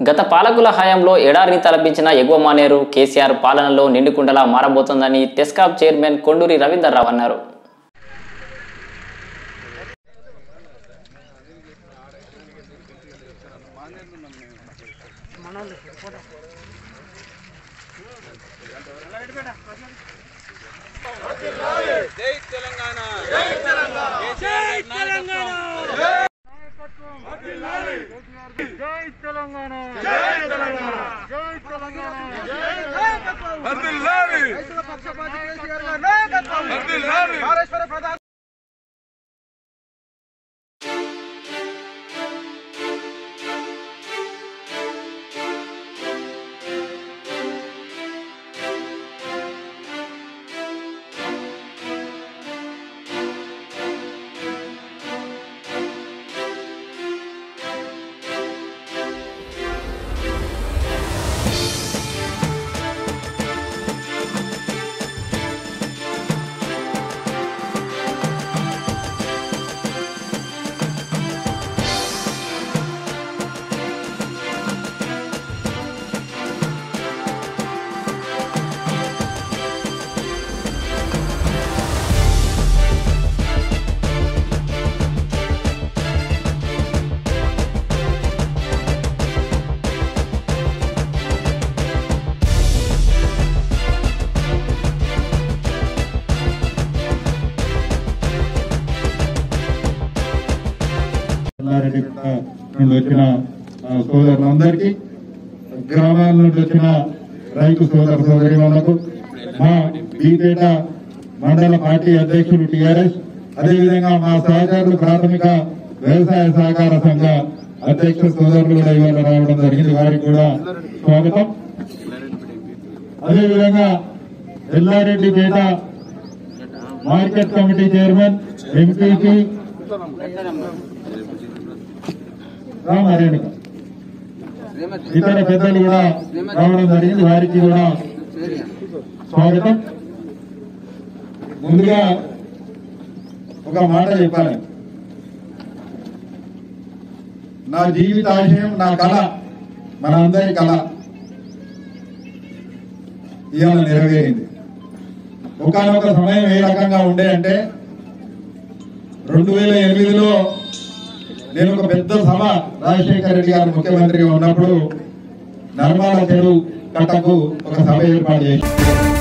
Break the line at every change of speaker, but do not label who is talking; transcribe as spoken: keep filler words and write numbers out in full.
గత పాలకుల హయాంలో ఎడారిని తలపించిన ఎగువ మానేరు కేసీఆర్ పాలనలో నిండుకుండలా మారబోతోందని టెస్కాప్ చైర్మన్ కొండూరి రవీందర్ రావు అన్నారు.
జై తెలంగాణ జై తెలంగాణ జై తెలంగాణ జై తెలంగాణ జై తెలంగాణ జై తెలంగాణ వర్ధిల్లాలి రైతుల పక్షపాతి కేసీఆర్ గారి నాయకత్వం వర్ధిల్లాలి కాళేశ్వర ప్రధాన
నుండి వచ్చిన సోదరులందరికీ, గ్రామాల నుండి వచ్చిన రైతు సోదర సోదరి వాళ్ళకు, మా బీపేట మండల పార్టీ అధ్యక్షులు టీఆర్ఎస్, అదేవిధంగా మా సహకారులు ప్రాథమిక వ్యవసాయ సహకార సంఘ అధ్యక్ష సోదరులు కూడా ఇవాళ రావడం జరిగింది. వారికి కూడా స్వాగతం. అదేవిధంగా Yellareddypet market committee chairman MPP Ramarenuka, ఇతర పెద్దలు కూడా రావడం జరిగింది. వారికి కూడా స్వాగతం. ముందుగా ఒక మాట చెప్పాలి. నా జీవితాశయం, నా కళ, మన అందరి కళ ఇవాళ నెరవేరింది. ఒకనొక సమయం ఏ రకంగా ఉండే అంటే, రెండు వేల ఎనిమిదిలో నేను ఒక పెద్ద సభ రాజశేఖర రెడ్డి గారు ముఖ్యమంత్రిగా ఉన్నప్పుడు నర్మాల చెరువు కట్టకు ఒక సభ ఏర్పాటు చేశాను.